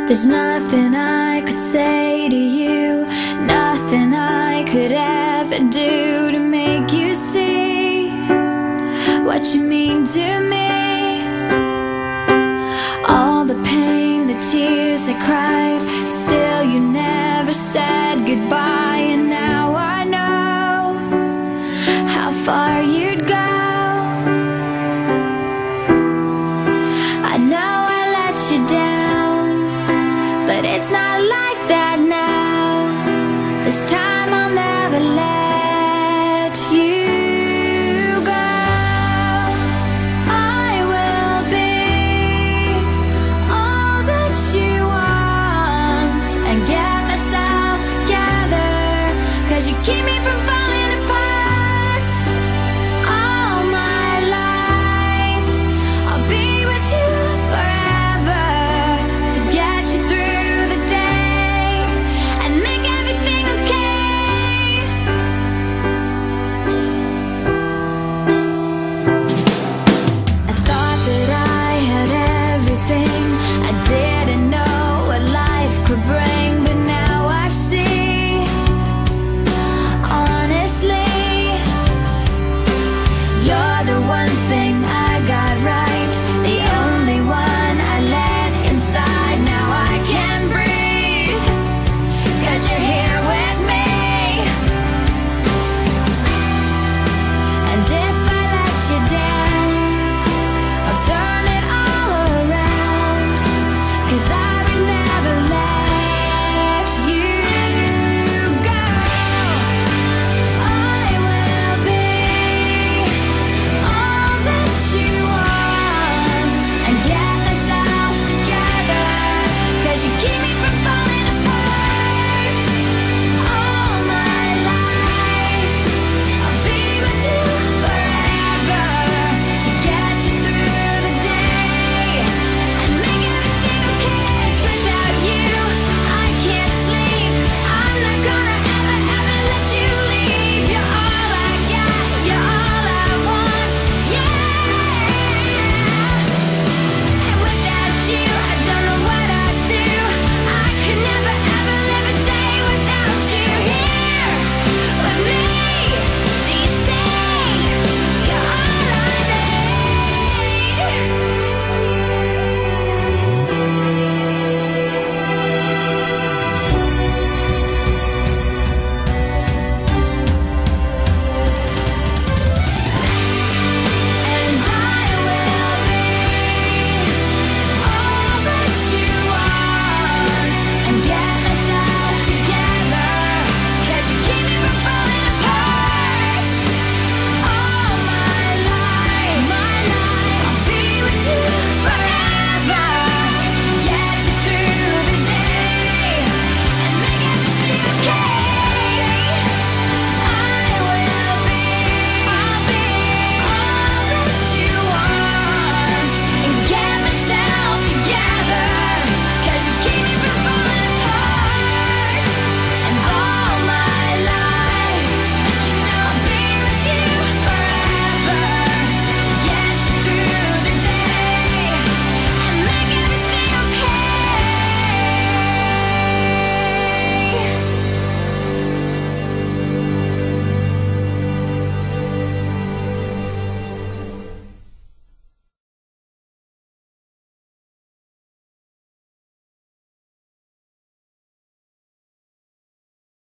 There's nothing I could say to you, nothing I could ever do to make you see what you mean to me. All the pain, the tears I cried, still you never said goodbye. And now I know how far you'd go. I know I let you down, but it's not like that now. This time I'll never let you go. I will be all that you want and get myself together, 'cause you keep me from falling apart. All my life I'll be with you.